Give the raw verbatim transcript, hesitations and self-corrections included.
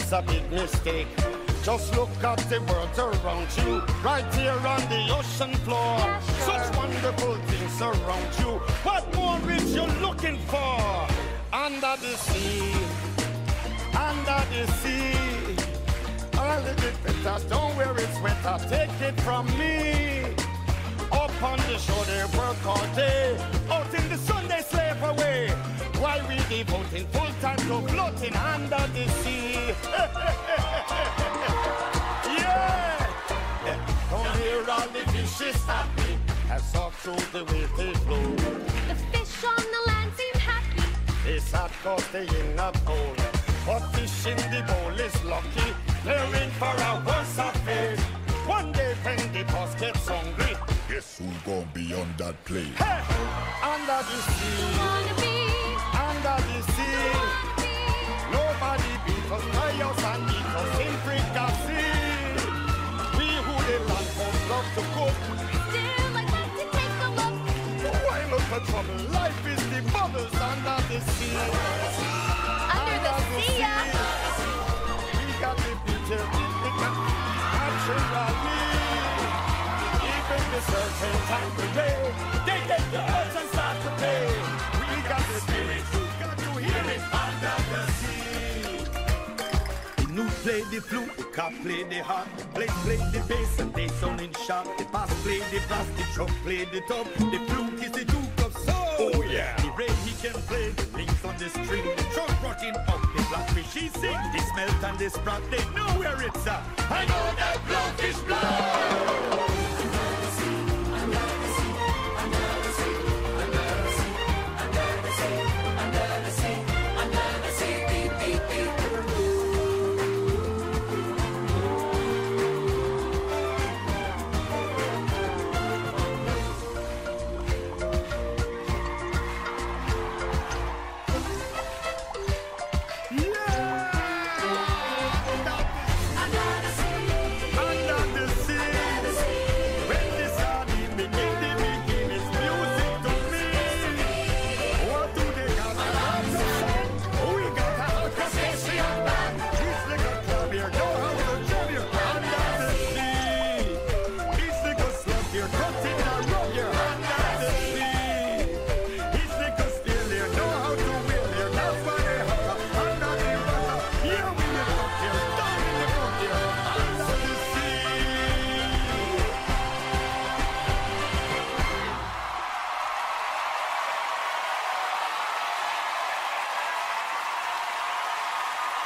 is a big mistake. Just look at the world around you, right here on the ocean floor. Yeah, sure. Such wonderful things around you. What more is you looking for? Under the sea, under the sea. A little bit better, don't wear it sweater, take it from me. Up on the shore they work all day, out in the sun they slave away, while we devoting full time to floating under the sea. Yeah! Don't hear all the fishes happy as up through the way they flow. The fish on the land seem happy. It's hot cause they in a bowl, but fish in the bowl is lucky. They're in for a worse affair. One day when the boss gets hungry, guess who gon' be on that plane? Hey! Under the sea, Wanna be under the sea. Nobody beat us, tie us and eat us in fricassee. We who the land folks love to cook. still like that to take a look. Why look for trouble? Life is the bubbles under the sea. Under the sea, yeah. We got the picture, we got naturally. Even the certain time of day, they get the earth and start to pay. We got the spirit, you got to hear it under the sea. The new play the flute, the cop play the harp, the blade play the bass and they sounding sharp. The bass play the bass, the truck play the top, the flute is the duke of soul. Oh yeah. The ray he can play the links on the string, the truck rocking up the blackfish he sing. The smelt and the sprat they know where it's at. I know that blowfish blow.